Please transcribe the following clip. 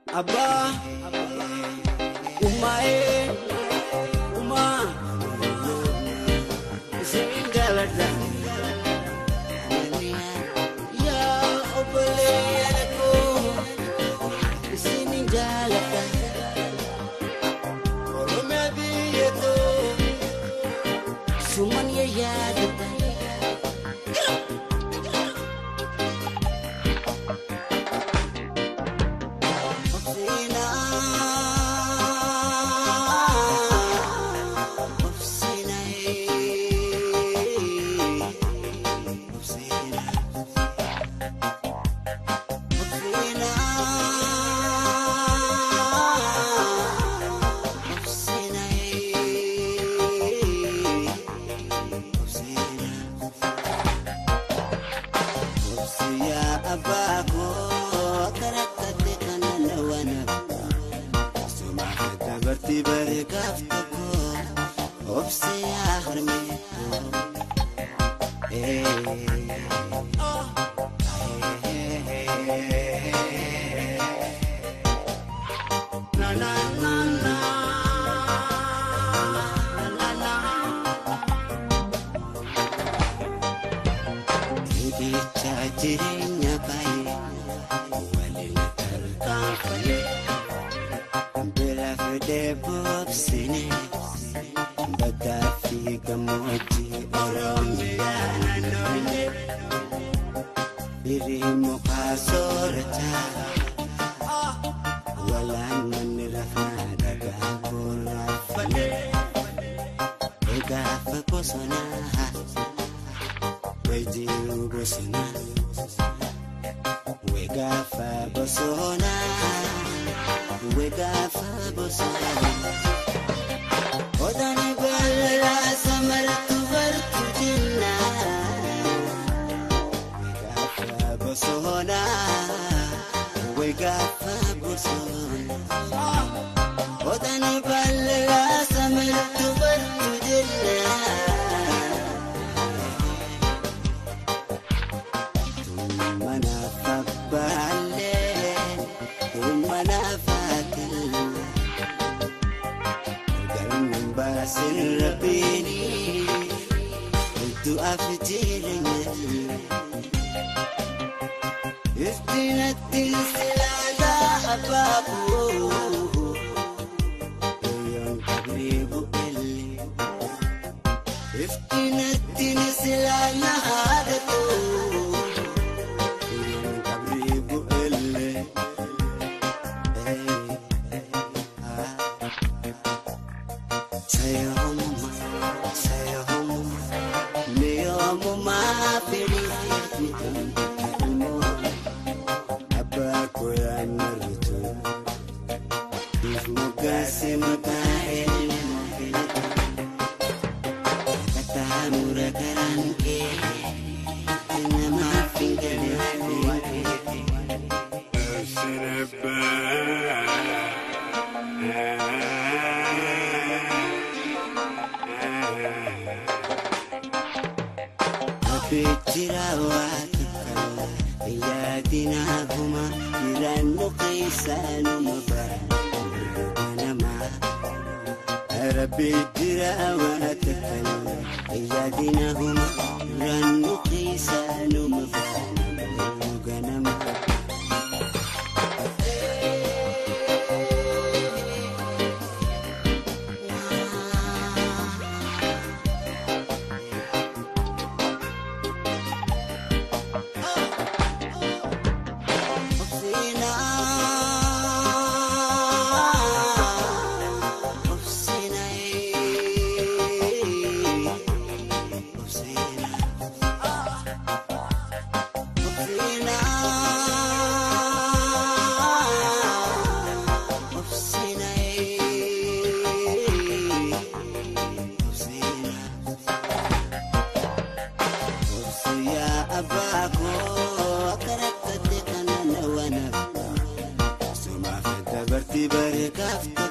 Abba, Umae, Uma, Zingalada, Ya Obeleko, Zingalada, Oromebiyeto, Suman Yayada. Berti berkaftku, opsi akhirnya. Na na na na, na na. Ini cacingnya baik, walil terkafir. Debop sini, bagafi kamuji orangnya nanoine, dirimu kasorta, walan menirafna daga kurafane, ega fakosona, wejiru bosona, wega fakosona. Wega fabosana Odani balla samartu bartu jinna Wega fabosana Wega fabosana Odani balla samartu bartu jinna Tumana fabbale Tumana Basin Rabbini Itu afjirnya Istinatin silada abaku Yang kabribu eli Istinatin silada adatu Yang kabribu eli Saya home, me mama feliz mo, apa ko yan narito, mo kasi makain mo katamura karanke, na mafingale Bijirawat kala iyadina huma iranu qisanu mabarama Rabbi jirawat kala iyadina huma iranu qisanu mabarama Berti berkafta